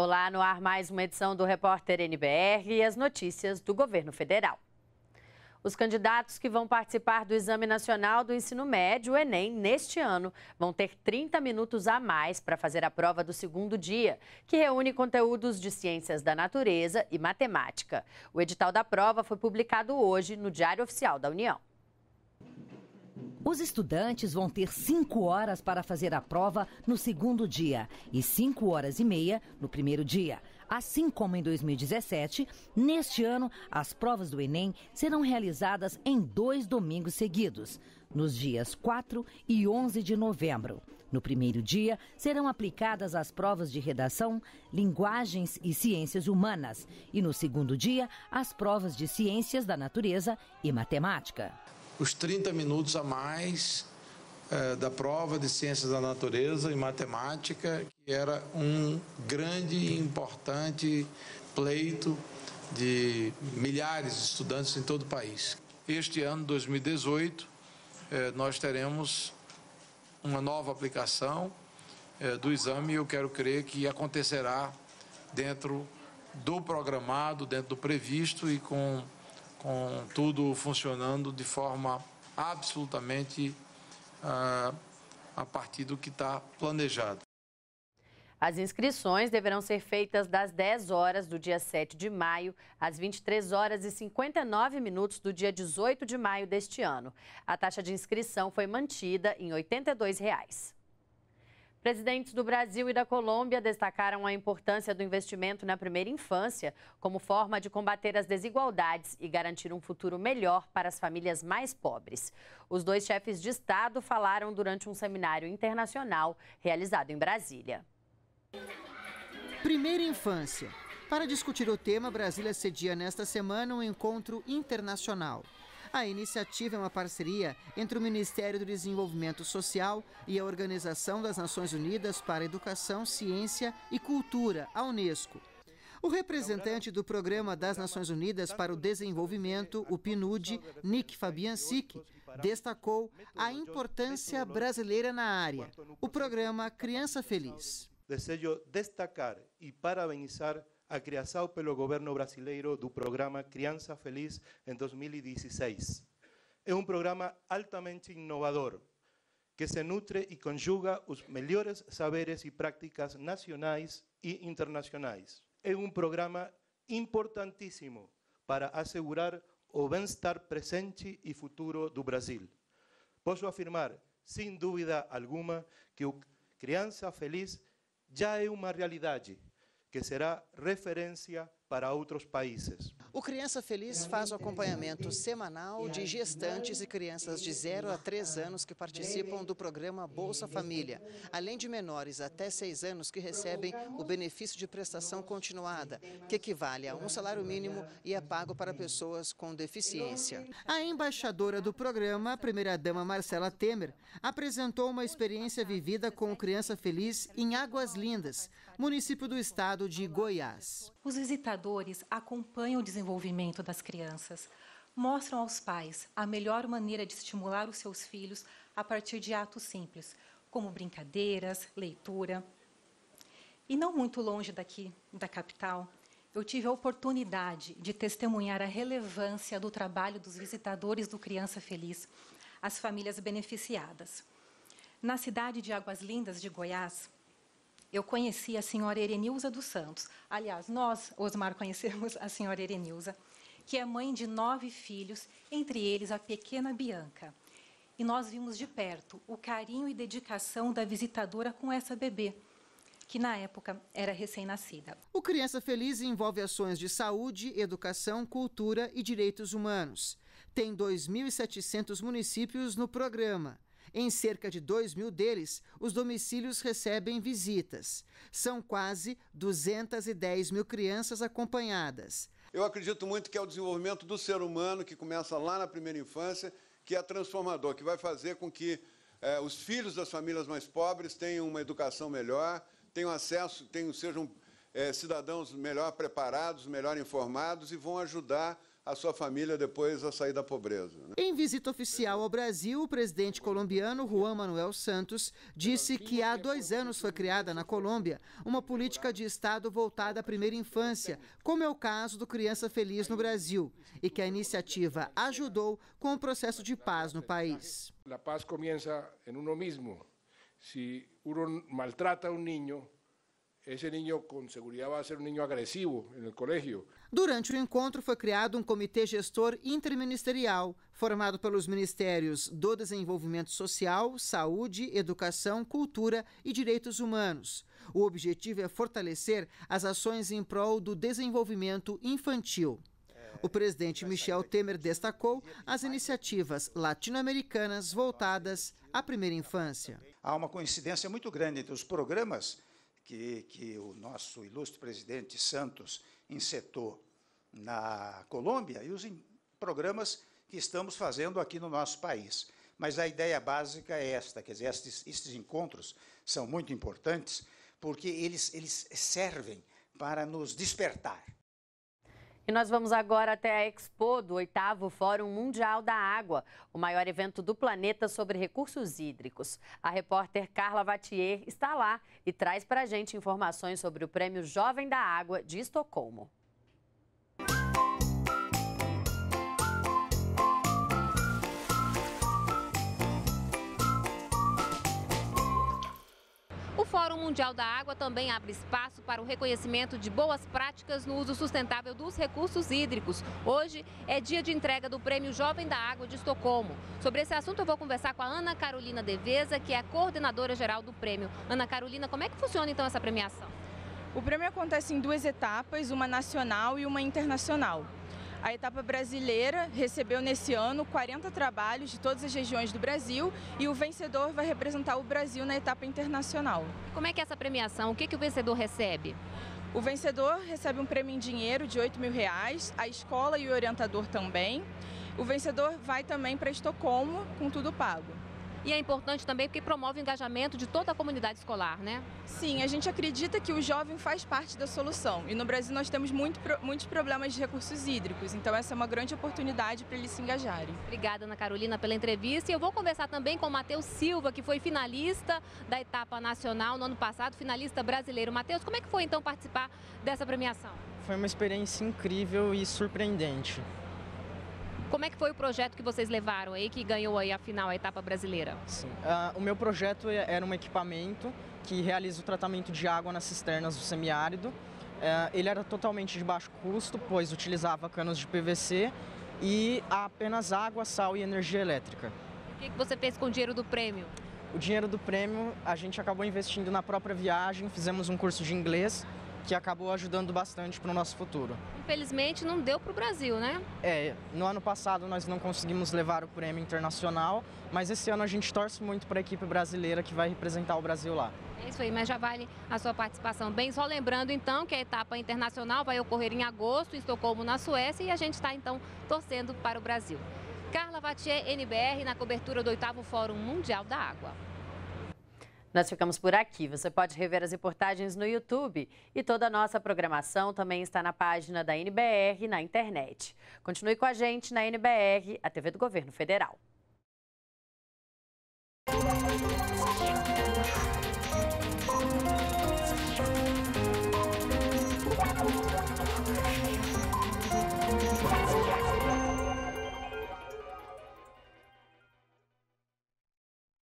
Olá, no ar mais uma edição do Repórter NBR e as notícias do governo federal. Os candidatos que vão participar do Exame Nacional do Ensino Médio, o Enem, neste ano, vão ter 30 minutos a mais para fazer a prova do segundo dia, que reúne conteúdos de ciências da natureza e matemática. O edital da prova foi publicado hoje no Diário Oficial da União. Os estudantes vão ter 5 horas para fazer a prova no segundo dia e 5 horas e meia no primeiro dia. Assim como em 2017, neste ano, as provas do Enem serão realizadas em 2 domingos seguidos, nos dias 4 e 11 de novembro. No primeiro dia, serão aplicadas as provas de redação, linguagens e ciências humanas. E no segundo dia, as provas de ciências da natureza e matemática. Os 30 minutos a mais da prova de ciências da natureza e matemática, que era um grande e importante pleito de milhares de estudantes em todo o país. Este ano, 2018, nós teremos uma nova aplicação do exame e eu quero crer que acontecerá dentro do programado, dentro do previsto e com tudo funcionando de forma absolutamente a partir do que está planejado. As inscrições deverão ser feitas das 10 horas do dia 7 de maio às 23 horas e 59 minutos do dia 18 de maio deste ano. A taxa de inscrição foi mantida em R$ 82. Presidentes do Brasil e da Colômbia destacaram a importância do investimento na primeira infância como forma de combater as desigualdades e garantir um futuro melhor para as famílias mais pobres. Os dois chefes de Estado falaram durante um seminário internacional realizado em Brasília. Primeira infância. Para discutir o tema, Brasília cedia nesta semana um encontro internacional. A iniciativa é uma parceria entre o Ministério do Desenvolvimento Social e a Organização das Nações Unidas para a Educação, Ciência e Cultura, a Unesco. O representante do Programa das Nações Unidas para o Desenvolvimento, o PNUD, Nick Fabiancic, destacou a importância brasileira na área, o programa Criança Feliz. Desejo destacar e parabenizar a criação pelo governo brasileiro do programa Criança Feliz em 2016. É um programa altamente inovador, que se nutre e conjuga os melhores saberes e práticas nacionais e internacionais. É um programa importantíssimo para assegurar o bem-estar presente e futuro do Brasil. Posso afirmar, sem dúvida alguma, que o Criança Feliz já é uma realidade, que será referência para outros países. O Criança Feliz faz o acompanhamento semanal de gestantes e crianças de 0 a 3 anos que participam do programa Bolsa Família, além de menores até 6 anos que recebem o benefício de prestação continuada, que equivale a um salário mínimo e é pago para pessoas com deficiência. A embaixadora do programa, a primeira-dama Marcela Temer, apresentou uma experiência vivida com o Criança Feliz em Águas Lindas, município do estado de Goiás. Os visitadores acompanham o desenvolvimento das crianças, mostram aos pais a melhor maneira de estimular os seus filhos a partir de atos simples, como brincadeiras, leitura. E não muito longe daqui, da capital, eu tive a oportunidade de testemunhar a relevância do trabalho dos visitadores do Criança Feliz, as famílias beneficiadas. Na cidade de Águas Lindas, de Goiás, eu conheci a senhora Erenilza dos Santos. Aliás, nós, Osmar, conhecemos a senhora Erenilza, que é mãe de 9 filhos, entre eles a pequena Bianca. E nós vimos de perto o carinho e dedicação da visitadora com essa bebê, que na época era recém-nascida. O Criança Feliz envolve ações de saúde, educação, cultura e direitos humanos. Tem 2.700 municípios no programa. Em cerca de 2.000 deles, os domicílios recebem visitas. São quase 210 mil crianças acompanhadas. Eu acredito muito que é o desenvolvimento do ser humano, que começa lá na primeira infância, que é transformador, que vai fazer com que os filhos das famílias mais pobres tenham uma educação melhor, tenham acesso, sejam cidadãos melhor preparados, melhor informados e vão ajudar a sua família depois a sair da pobreza. Em visita oficial ao Brasil, o presidente colombiano Juan Manuel Santos disse que há 2 anos foi criada na Colômbia uma política de Estado voltada à primeira infância, como é o caso do Criança Feliz no Brasil, e que a iniciativa ajudou com o processo de paz no país. A paz começa em uno mesmo. Se uno maltrata um niño, esse niño com segurança vai ser um niño agressivo no colégio. Durante o encontro foi criado um comitê gestor interministerial, formado pelos Ministérios do Desenvolvimento Social, Saúde, Educação, Cultura e Direitos Humanos. O objetivo é fortalecer as ações em prol do desenvolvimento infantil. O presidente Michel Temer destacou as iniciativas latino-americanas voltadas à primeira infância. Há uma coincidência muito grande entre os programas que o nosso ilustre presidente Santos encetou na Colômbia e os programas que estamos fazendo aqui no nosso país. Mas a ideia básica é esta, quer dizer, estes encontros são muito importantes porque eles servem para nos despertar. E nós vamos agora até a Expo do 8º Fórum Mundial da Água, o maior evento do planeta sobre recursos hídricos. A repórter Carla Vatier está lá e traz para a gente informações sobre o Prêmio Jovem da Água de Estocolmo. O Fórum Mundial da Água também abre espaço para o reconhecimento de boas práticas no uso sustentável dos recursos hídricos. Hoje é dia de entrega do Prêmio Jovem da Água de Estocolmo. Sobre esse assunto eu vou conversar com a Ana Carolina Devesa, que é a coordenadora geral do prêmio. Ana Carolina, como é que funciona então essa premiação? O prêmio acontece em 2 etapas, uma nacional e uma internacional. A etapa brasileira recebeu nesse ano 40 trabalhos de todas as regiões do Brasil e o vencedor vai representar o Brasil na etapa internacional. Como é que é essa premiação? O que o vencedor recebe? O vencedor recebe um prêmio em dinheiro de R$8.000, a escola e o orientador também. O vencedor vai também para Estocolmo com tudo pago. E é importante também porque promove o engajamento de toda a comunidade escolar, né? Sim, a gente acredita que o jovem faz parte da solução. E no Brasil nós temos muitos problemas de recursos hídricos, então essa é uma grande oportunidade para eles se engajarem. Obrigada, Ana Carolina, pela entrevista. E eu vou conversar também com o Matheus Silva, que foi finalista da etapa nacional no ano passado, finalista brasileiro. Matheus, como é que foi então participar dessa premiação? Foi uma experiência incrível e surpreendente. Como é que foi o projeto que vocês levaram aí, que ganhou aí a final, a etapa brasileira? Sim. O meu projeto era um equipamento que realiza o tratamento de água nas cisternas do semiárido. Ele era totalmente de baixo custo, pois utilizava canos de PVC e apenas água, sal e energia elétrica. O que você fez com o dinheiro do prêmio? O dinheiro do prêmio a gente acabou investindo na própria viagem, fizemos um curso de inglês, que acabou ajudando bastante para o nosso futuro. Infelizmente não deu para o Brasil, né? No ano passado nós não conseguimos levar o prêmio internacional, mas esse ano a gente torce muito para a equipe brasileira que vai representar o Brasil lá. É isso aí, mas já vale a sua participação. Bem, só lembrando então que a etapa internacional vai ocorrer em agosto em Estocolmo, na Suécia, e a gente está então torcendo para o Brasil. Carla Vatier, NBR, na cobertura do 8º Fórum Mundial da Água. Nós ficamos por aqui. Você pode rever as reportagens no YouTube e toda a nossa programação também está na página da NBR na internet. Continue com a gente na NBR, a TV do Governo Federal.